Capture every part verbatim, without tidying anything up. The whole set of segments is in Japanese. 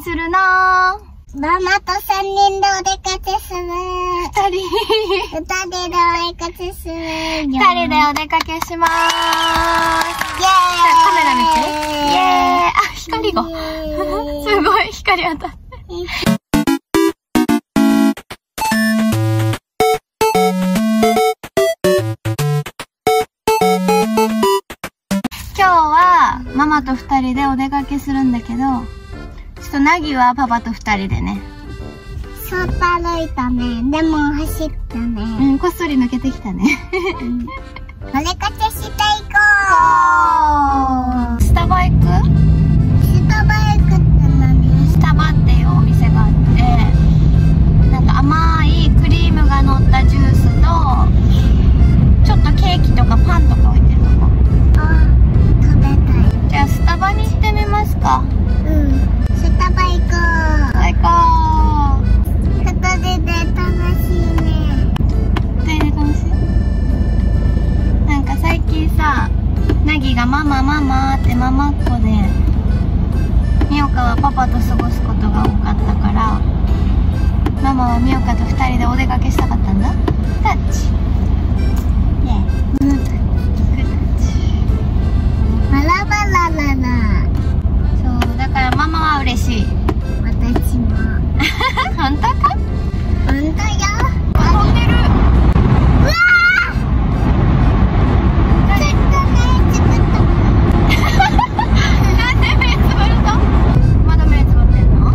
するの？ ママと三人でお出かけする。 二人。 二人でお出かけする。二人でお出かけしまーす。 イエーイ。 カメラ見て。イエーイ。あ、光が。すごい光当たって。今日はママと二人でお出かけするんだけど、ちょっとナギはパパと二人でね。 そっと歩いたね。でも走ったね。 うん、こっそり抜けてきたね。 うん、お出かけしていこう。 スタバ行く？ スタバ行くって何？ スタバっていうお店があって、なんか甘いクリームが乗ったジュースと、ちょっとケーキとかパンとか置いてるとこ。 あ、食べたい。 じゃあスタバにしてみますか。 うん。スタバ行こう。 行こう。 二人で楽しいね。 二人で楽しい？なんか最近さ、ナギがママママってママっ子で、ミオカはパパと過ごすことが多かったから、ママはミオカと二人でお出かけしたかったんだ。タッチ。イェイ。グータッチ。グータッチ。 バラバラララ。 そう、だからママは嬉しい。 私も。 本当か？ 本当よ。 飛んでる。 うわー。ちょっとね、ちょっと。 なんで目つぶるの？まだ目つぶってんの？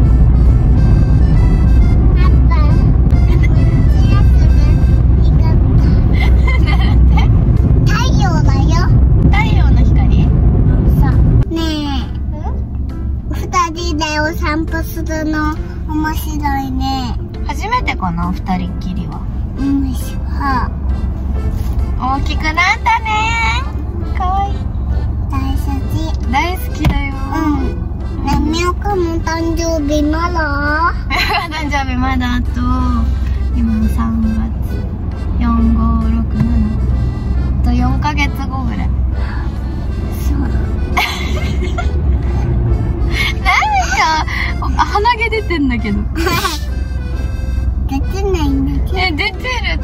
パパ。夏休み行かった。 なんで？ 太陽だよ。 太陽の光？ そう。ねえ。二人でお散歩するの面白いね。 初めてかな、二人っきりは。 面白い。 大きくなったね。かわいい。 大好き。 大好きだよ。 うん。ね、みおかも誕生日まだ？ 誕生日まだあと、今のさんがつ、よん、ご、ろく、なな。あとよんかげつごぐらい。 そう。 なんか、鼻毛出てんだけど。 出てないんだけど。 え、出てるって。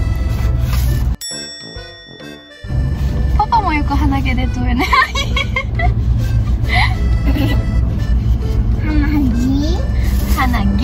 パパもよく鼻毛出とるよね。 鼻毛？ 鼻毛。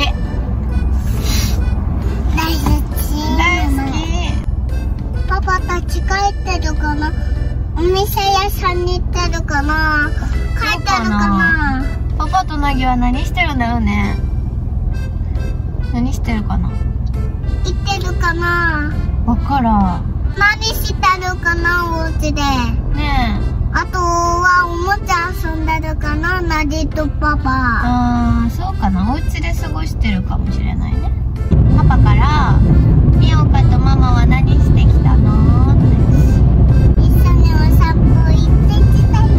大好き。 大好き。 パパたち帰ってるかな？お店屋さんに行ってるかな？帰ってるかな？ パパとナギは何してるんだろうね。何してるかな？ 行ってるかな？ わからん。 何してるかな、お家で。 ねあとはおもちゃ遊んでるかな、ナギとパえ。 パ。 ああ、そうかな。お家で過ごしてるかもしれないね。パパから「ミオカとママは何してきたの？」って。 一緒にお散歩行ってきたよ。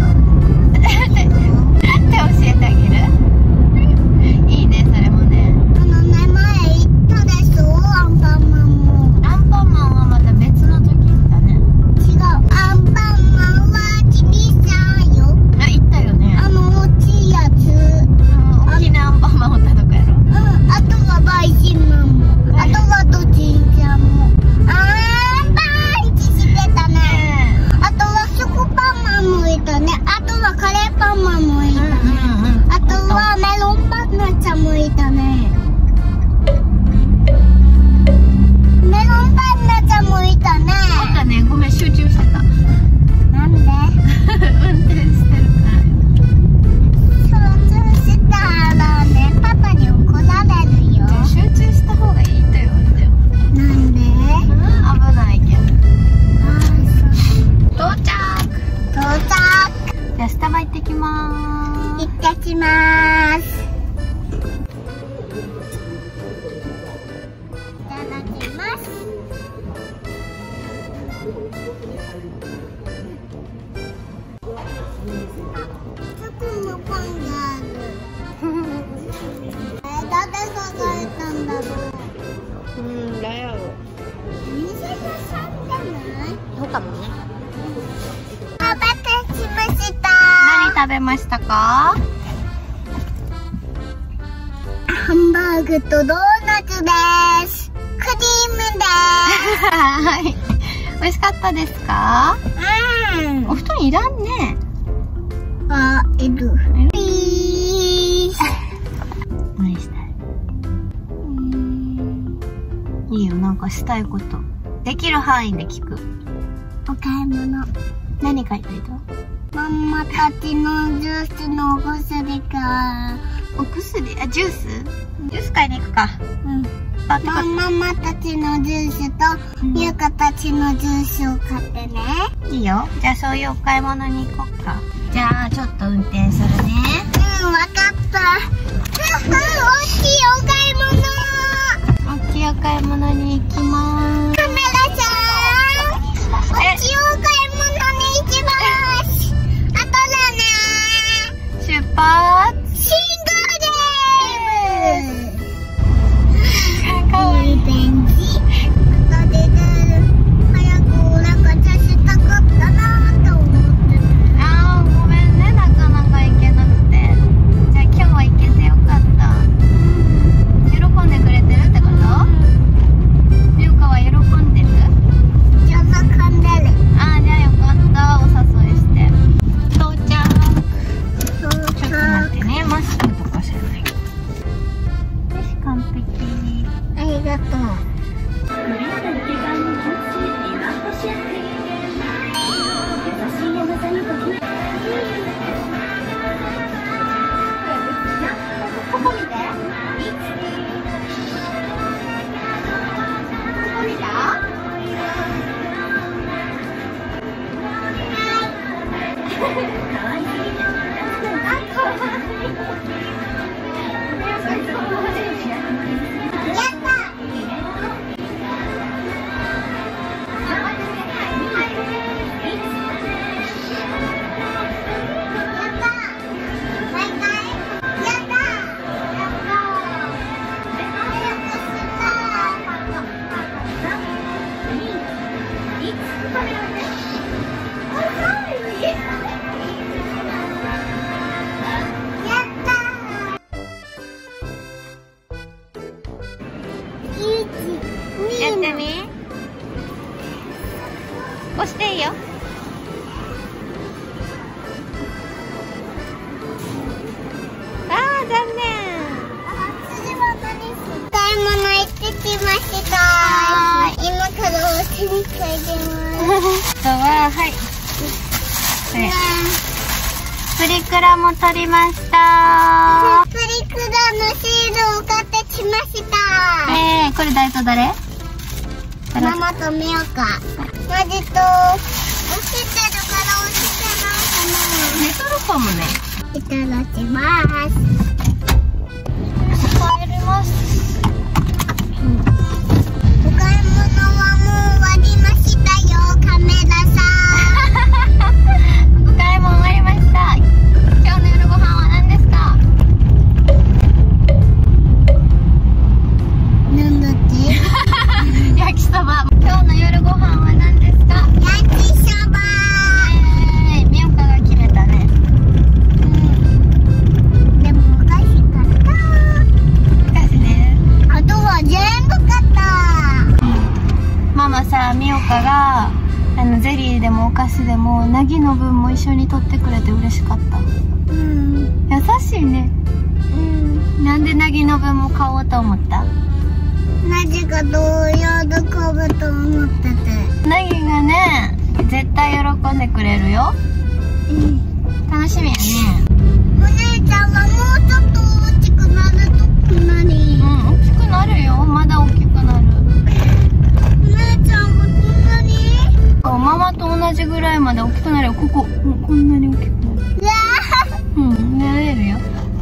って教えてあげる？いいね、それもね。 あのね、前行ったでしょ、アンパンマンも。 アンパンマンはまた別の時行ったね。 違う、アンパンマンは君さんよ。 あ、行ったよね。 あの大きいやつ。 大きなアンパンマンおったとこやろ。 うん、あとはバイキンマンも。あとはドキンちゃんも。あー、パンチしてたね。あとはチョコパンマンもいたね。あとはカレーパンマンもいたね。あとはメロンパンナちゃんもいたね。メロンパンナちゃんもいたね。 おったね。ごめん、集中してた。 なんで？ 運転してるから。 集中したらね、パパに怒られるよ。 集中した方がいいと言われたよ。 なんで？ うん、危ないけど。 あー、そう。 到着。 到着。 じゃあスタバ行ってきまーす。 行ってきまーす。いただきます。チョコのパンがある。え、誰が書いたんだろう。 うん、だよ。 お店屋さんじゃない？ そうかもね。 お待たせしました。 何食べましたか？ ハンバーグとドーナツです。クリームです。 はい。美味しかったですか？ うん。 お布団いらんね。 あ、いる。いい。 何したい？いいよ、なんかしたいこと。できる範囲で聞く。 お買い物。 何書いてると？ ママたちのジュースのお薬か。 お薬？あ、ジュース？ジュース買いに行くか。 うん。ママたちのジュースと、ゆうかたちのジュースを買ってね。 いいよ。じゃあそういうお買い物に行こっか。じゃあちょっと運転するね。 うん、わかった。大きいお買い物。 大きいお買い物に行きまーす。 カメラさん、大きいお買い物に行きます。あとだね。 出発。 信号です。 かわいい。 ベンチ。あとでね、早くお腹させたかったなと思ってた。 あー、ごめんね、なかなか行けなくて。じゃあ今日は行けてよかった。喜んでくれてるってこと？みゆかは喜んでる？ 喜んでる。 あー、じゃあよかった。お誘いして。到着。 そうちょっと待ってね、マスクとかじゃない。よし、完璧。 ありがとう。 ここ見て。ここ見た？やってみ。押していいよ。あー、残念。 買い物行ってきました。今からお家に帰ります。 あとは、はい。これ。プリクラも撮りました。 プリクラのシールを買ってきました。 えー、これ誰と誰？ ママとみよか。マジと、起きてるから起きてないか寝とるかもね。 な。いただきます。 帰ります。 お買い物はもう終わりましたよ、カメラさん。 お買い物終わりました。今日の夜ご飯は何ですか？ なんだって？ 焼きそば。今日の夜ご飯は何ですか？ 焼きそば。 えー、みよかが決めたね。 うん。でもお菓子買った。 お菓子ね。 あとは全部買った。 ママさ、みよかがあのゼリーでもお菓子でもなぎの分も一緒に取ってくれて嬉しかった。 うん。 優しいね。 うん。 なんでなぎの分も買おうと思った？ なぜか同様で買うと思ってて。 なぎがね、絶対喜んでくれるよ。 うん。 楽しみやね。 お姉ちゃんがもうちょっと大きくなるとこなり。 うん、大きくなるよ。まだ大きくなる。 お姉ちゃんがこんなに？ ママと同じぐらいまで大きくなるよ。ここ、もうこんなに大きくなる。 うわうん、なれるよ。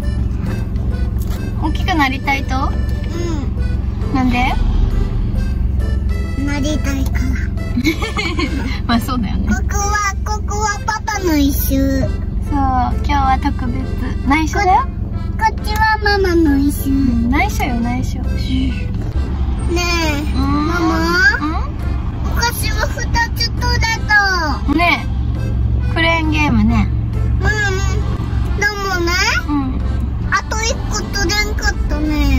大きくなりたいと？ ー。 なんで？ うん。なりたいから。 まあそうだよね。 ここは、ここはパパの一周。 そう、今日は特別。内緒だよ。 こっちはママの一周。 内緒よ、内緒。 ねえ、ママ、お菓子は二つ取れた。 ねえ、クレーンゲームね。 うん。でもね、 うん。 あと一個取れんかったね。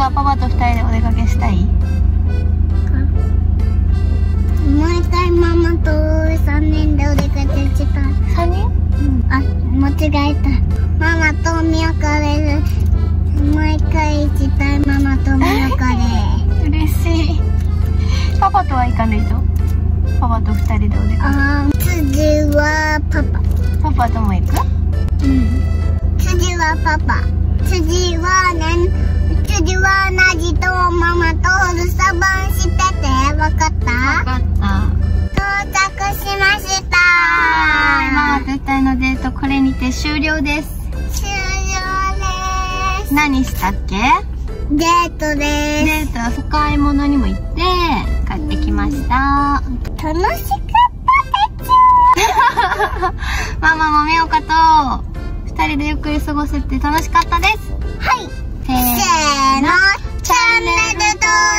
はパパと二人でお出かけしたい？ 毎回ママとさんにんでお出かけしたい。 さんにん？ うん、あ、間違えた。ママとみよかで毎回行きたい。ママとみよかで嬉しい。パパとは行かないと？パパと二人でお出かけ。 あー、次はパパ。 パパとも行く？ うん。次はパパ。次はね、次はなぎとママとお留守番してて。わかった？ わかった。 到着しました。 はい、ママと二人のデートこれにて終了です。 終了です。 何したっけ？ デートです。 デートはお買い物にも行って帰ってきました。 楽しかったです。 ママもみおかと二人でゆっくり過ごせて楽しかったです。 はい。 せーの、 チャンネル登録